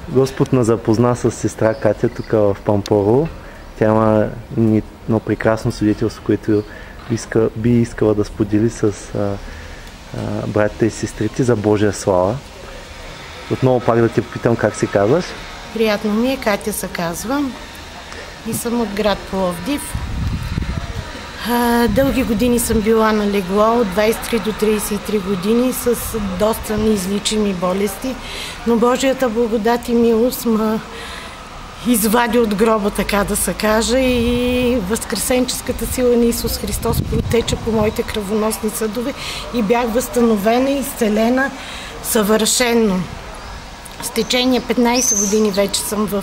Господ ме запозна с сестра Катя тук в Пампорово. Тя има едно прекрасно свидетелство, което би искала да сподели с братята и сестрите за Божия слава. Отново пак да те попитам как се казваш. Приятно ми е, Катя се казвам и съм от град Пловдив. Дълги години съм била на легло, от 23 до 33 години с доста неизличими болести, но Божията благодат и милост ме извади от гроба, така да се каже, и възкресенческата сила на Исус Христос протече по моите кръвоносни съдове и бях възстановена, изцелена съвършенно. С течение 15 години вече съм в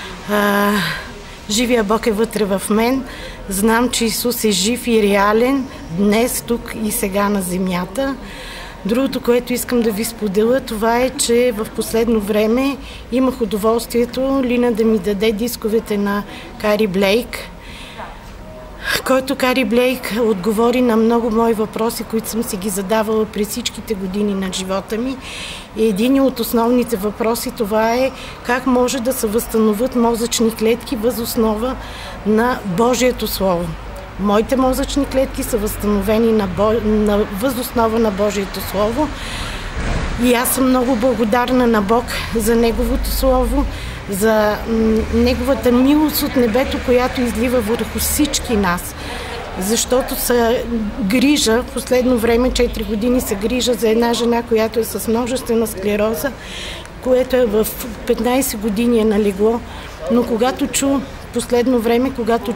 живия Бог е вътре в мен. Знам, че Исус е жив и реален днес, тук и сега на земята. Другото, което искам да ви споделя, това е, че в последно време имах удоволствието Лина да ми даде дисковете на Кари Блейк, който Кари Блейк отговори на много мои въпроси, които съм си ги задавала през всичките години на живота ми. И един от основните въпроси това е как може да се възстановят мозъчни клетки въз основа на Божието Слово. Моите мозъчни клетки са възстановени въз основа на Божието Слово и аз съм много благодарна на Бог за Неговото Слово, за Неговата милост от небето, която излива върху всички нас. Защото се грижа, в последно време, 4 години се грижа за една жена, която е с множествена склероза, което е в 15 години е на легло. Но когато последно време, когато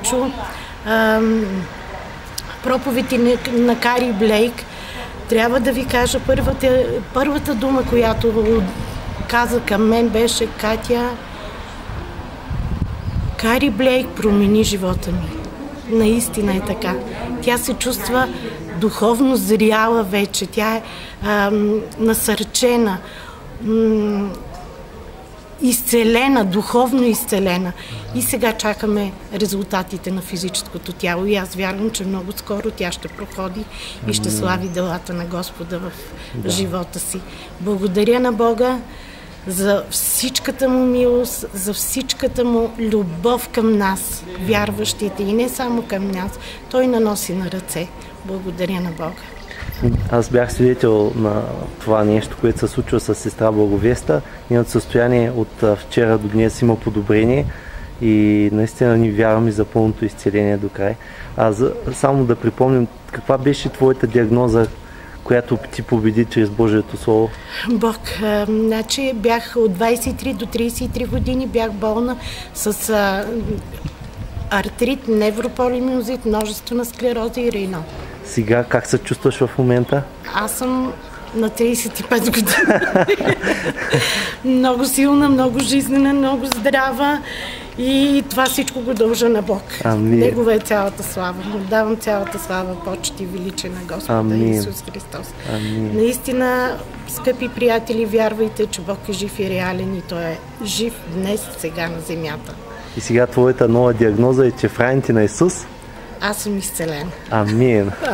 проповеди на Кари Блейк, трябва да ви кажа, първата дума, която каза към мен, беше: Катя, Кари Блейк промени живота ми. Наистина е така. Тя се чувства духовно зряла вече. Тя е насърчена, изцелена, духовно изцелена. И сега чакаме резултатите на физическото тяло. И аз вярвам, че много скоро тя ще проходи и ще слави делата на Господа в живота си. Благодаря на Бога за всичката му милост, за всичката му любов към нас, вярващите, и не само към нас. Той наноси на ръце. Благодаря на Бога. Аз бях свидетел на това нещо, което се случва с сестра Благовеста. Нейното състояние от вчера до днес има подобрение и наистина ни вярваме за пълното изцеление до край. Само да припомним, каква беше твоята диагноза, която ти победи чрез Божието Слово? Бог. Значи бях от 23 до 33 години, бях болна с артрит, неврополимиозит, множествена склероза и рейно. Сега как се чувстваш в момента? Аз съм на 35 години. Много силна, много жизнена, много здрава и това всичко го дължа на Бог. Амин. Негова е цялата слава. Давам цялата слава, почет и величие на Господа Исус Христос. Амин. Наистина, скъпи приятели, вярвайте, че Бог е жив и реален и Той е жив днес, сега на земята. И сега твоята нова диагноза е, че в раните на Исус аз съм изцелена. Амин.